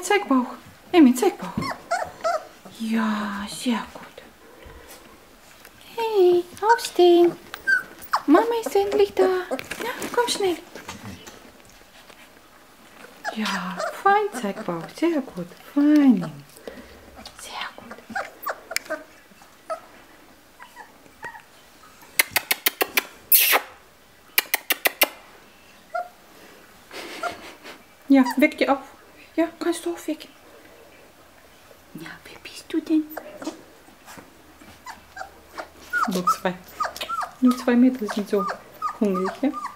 zeig Bauch. Emmy, zeig Bauch. Ja, sehr gut. Hey, aufstehen. Mama ist endlich da. Ja, komm schnell. Ja, fein, zeig Bauch. Sehr gut. Fein, Emmy. Sehr gut. Ja, weck dir auf. Ja, kannst du aufwecken. Ja, wer bist du denn? Nur zwei. Nur 2 Meter sind so hungrig, ja?